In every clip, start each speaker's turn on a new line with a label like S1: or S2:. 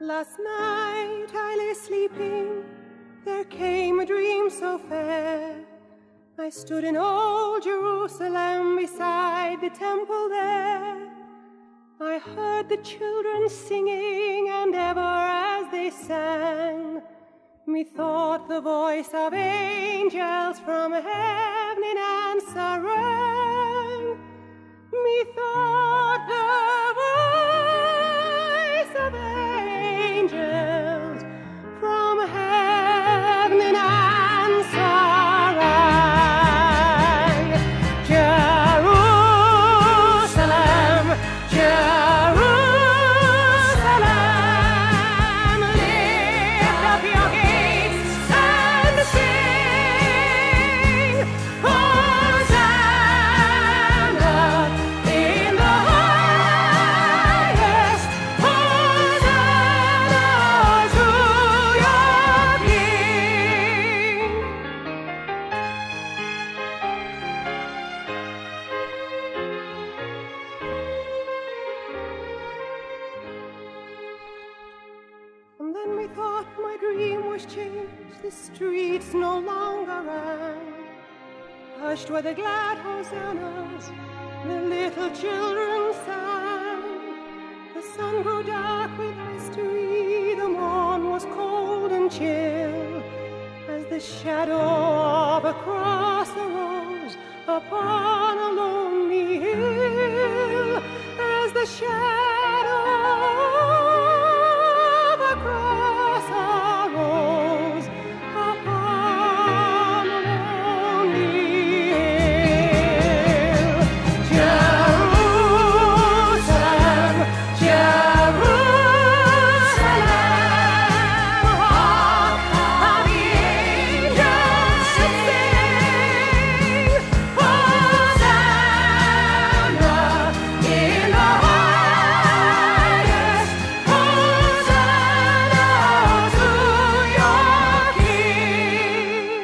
S1: Last night I lay sleeping, there came a dream so fair. I stood in old Jerusalem beside the temple there. I heard the children singing, and ever as they sang, methought the voice of angels from heaven in answer rang. Methought the voice of angels from heaven in answer rang. Jerusalem, Jerusalem, lift up your gates and sing, Hosanna in the highest, Hosanna to your King. And then we thought my dream was changed, the streets no longer rang. Hushed were the glad hosannas, the little children sang. The sun grew dark with mystery, the morn was cold and chill, as the shadow of a cross arose upon a lonely hill, as the shadow of a cross arose upon a lonely hill. Jerusalem, Jerusalem, hark how the angels sing, Hosanna in the highest, Hosanna to your King.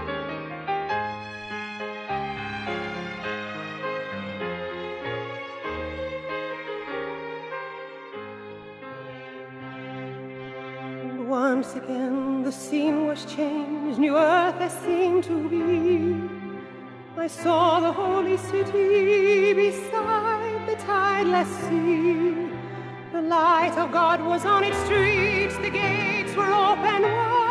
S1: And once again the scene was changed, new earth there seemed to be. I saw the holy city beside the tideless sea. The light of God was on its streets, the gates were open wide.